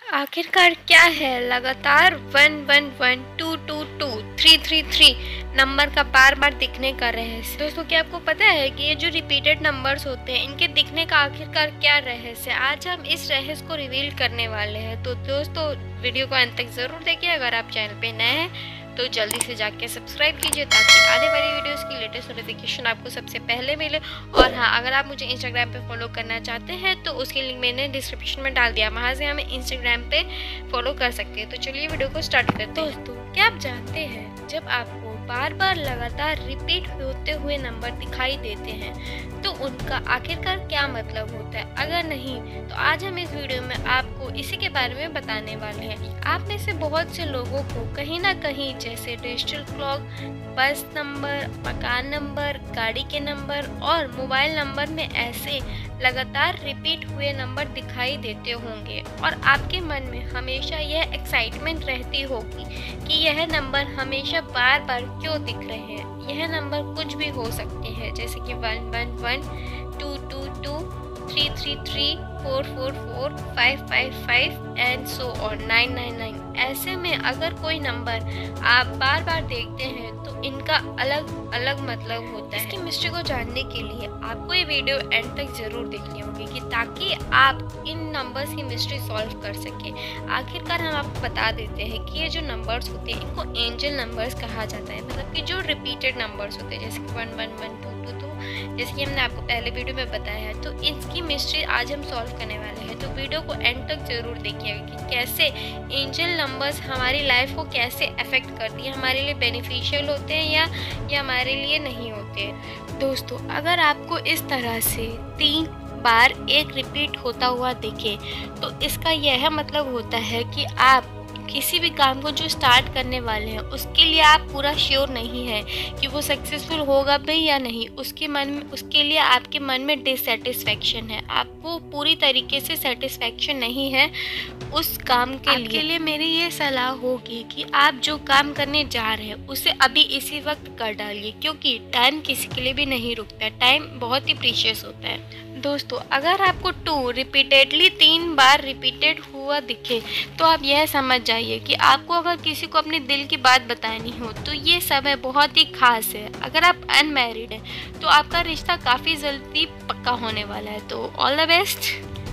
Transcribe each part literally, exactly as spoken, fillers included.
आखिरकार क्या है लगातार one one one two two two three three three number का बार बार दिखने का रहस्य। दोस्तों क्या आपको पता है कि ये जो रिपीटेड नंबर्स होते हैं इनके दिखने का आखिरकार क्या रहस्य है? आज हम इस रहस्य को रिवील करने वाले हैं। तो दोस्तों वीडियो को अंत तक जरूर देखिए। अगर आप चैनल पे नए हैं तो जल्दी से जाके सब्सक्राइब कीजिए ताकि आने वाली वीडियोस की लेटेस्ट नोटिफिकेशन आपको सबसे पहले मिले। और हाँ, अगर आप मुझे इंस्टाग्राम पे फॉलो करना चाहते हैं तो उसकी लिंक मैंने डिस्क्रिप्शन में डाल दिया, वहाँ से हमें इंस्टाग्राम पे फॉलो कर सकते हैं। तो चलिए वीडियो को स्टार्ट करते हैं। दोस्तों क्या आप जानते हैं जब आपको बार बार लगातार रिपीट होते हुए नंबर दिखाई देते हैं तो उनका आखिरकार क्या मतलब होता है? अगर नहीं तो आज हम इस वीडियो में आपको इसी के बारे में बताने वाले हैं। आप में से बहुत से लोगों को कहीं ना कहीं जैसे डिजिटल क्लॉक, बस नंबर, मकान नंबर, गाड़ी के नंबर और मोबाइल नंबर में ऐसे लगातार रिपीट हुए नंबर दिखाई देते होंगे और आपके मन में हमेशा यह एक्साइटमेंट रहती होगी कि यह नंबर हमेशा बार बार क्यों दिख रहे हैं। यह नंबर कुछ भी हो सकते हैं जैसे कि one one one, two two two, three three three, four four four, five five five and so on nine nine nine. ऐसे में अगर कोई नंबर आप बार बार देखते हैं तो इनका अलग अलग मतलब होता है। इसकी मिस्ट्री को जानने के लिए आपको ये वीडियो एंड तक जरूर देखनी होगी कि ताकि आप इन नंबर्स की मिस्ट्री सॉल्व कर सके। आखिरकार हम आपको बता देते हैं कि ये जो नंबर्स होते हैं इनको एंजल नंबर्स कहा जाता है, मतलब कि जो रिपीटेड नंबर्स होते हैं जैसे कि one one one, two two two, जैसे कि हमने आपको पहले वीडियो में बताया है। तो इसकी मिस्ट्री आज हम सॉल्व करने वाले हैं। तो वीडियो को एंड तक जरूर देखिएगा कि कैसे एंजल नंबर्स हमारी लाइफ को कैसे अफेक्ट करती है, हमारे लिए बेनिफिशियल होते हैं या या हमारे लिए नहीं होते। दोस्तों अगर आपको इस तरह से तीन बार एक रिपीट होता हुआ दिखे तो इसका यह मतलब होता है कि आप किसी भी काम को जो स्टार्ट करने वाले हैं उसके लिए आप पूरा श्योर नहीं है कि वो सक्सेसफुल होगा भी या नहीं। उसके मन में उसके लिए आपके मन में डिससेटिस्फैक्शन है, आपको पूरी तरीके से सेटिस्फैक्शन नहीं है उस काम के लिए। आपके लिए मेरी ये सलाह होगी कि आप जो काम करने जा रहे हैं उसे अभी इसी वक्त कर डालिए, क्योंकि टाइम किसी के लिए भी नहीं रुकता। टाइम बहुत ही प्रीशियस होता है। दोस्तों अगर आपको टू रिपीटेडली तीन बार रिपीटेड हुआ दिखे तो आप यह समझ जाइए कि आपको अगर किसी को अपने दिल की बात बतानी हो तो ये समय बहुत ही खास है। अगर आप अनमैरिड हैं तो आपका रिश्ता काफ़ी जल्दी पक्का होने वाला है। तो ऑल द बेस्ट।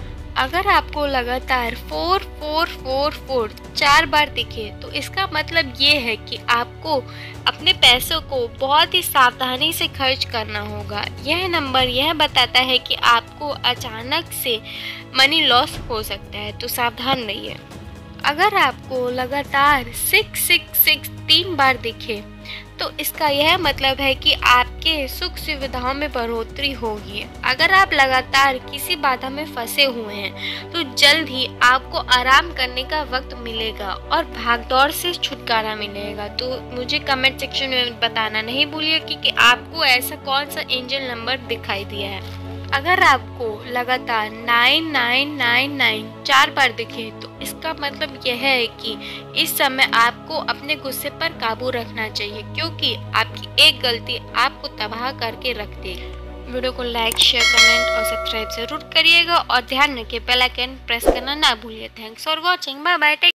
अगर आपको लगातार फोर फोर फोर फोर चार बार दिखे तो इसका मतलब ये है कि आपको अपने पैसों को बहुत ही सावधानी से खर्च करना होगा। यह नंबर यह बताता है कि आपको अचानक से मनी लॉस हो सकता है, तो सावधान रहिए। अगर आपको लगातार सिक्स सिक्स सिक्स तीन बार दिखे तो इसका यह मतलब है कि आपके सुख सुविधाओं में बढ़ोतरी होगी। अगर आप लगातार किसी बाधा में फंसे हुए हैं तो जल्द ही आपको आराम करने का वक्त मिलेगा और भागदौड़ से छुटकारा मिलेगा। तो मुझे कमेंट सेक्शन में बताना नहीं भूलिए कि, कि आपको ऐसा कौन सा एंजल नंबर दिखाई दिया है। अगर आपको लगातार नाइन नाइन नाइन नाइन चार बार दिखे तो इसका मतलब यह है कि इस समय आपको अपने गुस्से पर काबू रखना चाहिए, क्योंकि आपकी एक गलती आपको तबाह करके रख देगी। वीडियो को लाइक, शेयर, कमेंट और सब्सक्राइब जरूर करिएगा और ध्यान रखिए बेल आइकन प्रेस करना ना भूलिए। Thanks for watching. Bye bye.